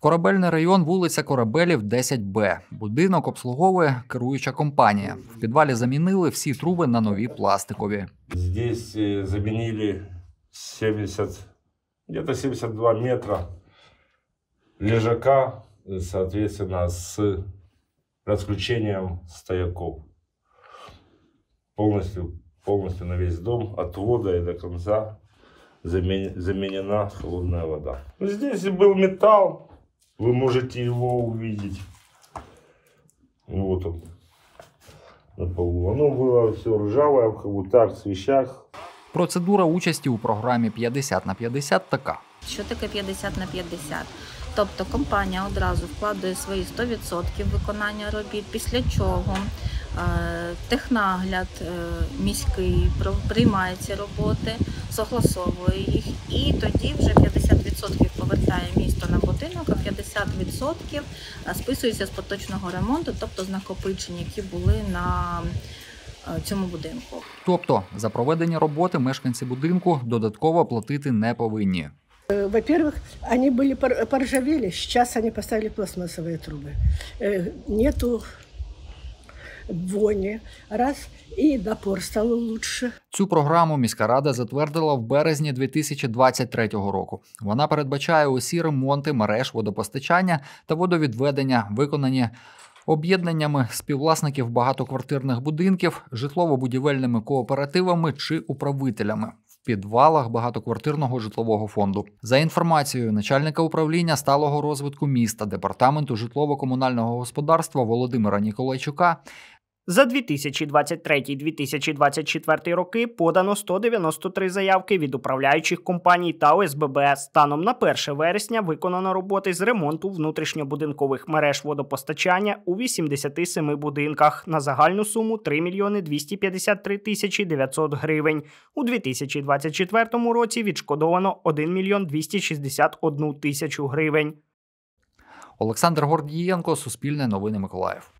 Корабельний район, вулиця Корабелів, 10Б. Будинок обслуговує керуюча компанія. В підвалі замінили всі труби на нові пластикові. Здесь заменили 72 метра лежака, соответственно, с расключением стояков. Полностью на весь дом, от ввода и до конца заменена холодная вода. Здесь был металл, вы можете его увидеть. Вот он на полу. Оно было все ржавое, в хомутах, свищах. Процедура участі у програмі 50/50 така. Що таке 50/50? Тобто компанія одразу вкладає свої 100% виконання робіт, після чого технагляд міський приймає ці роботи, согласовує їх, і тоді вже 50% повертає місто на будинок, а 50% списується з поточного ремонту, тобто з накопичень, які були на цьому будинку. Тобто за проведення роботи мешканці будинку додатково платити не повинні. Во-первых, они были поржавели, сейчас они поставили пластмассовые трубы. Нету вони, раз, і напор стало лучше. Цю програму міська рада затвердила в березні 2023 року. Вона передбачає усі ремонти мереж водопостачання та водовідведення, виконані об'єднаннями співвласників багатоквартирних будинків, житлово-будівельними кооперативами чи управителями в підвалах багатоквартирного житлового фонду. За інформацією начальника управління сталого розвитку міста Департаменту житлово-комунального господарства Володимира Ніколайчука, за 2023-2024 роки подано 193 заявки від управляючих компаній та ОСББ. Станом на 1 вересня виконано роботи з ремонту внутрішньобудинкових мереж водопостачання у 87 будинках на загальну суму 3 мільйони 253 тисячі 900 гривень. У 2024 році відшкодовано 1 мільйон 261 тисячу гривень. Олександр Гордієнко, Суспільне новини Миколаїв.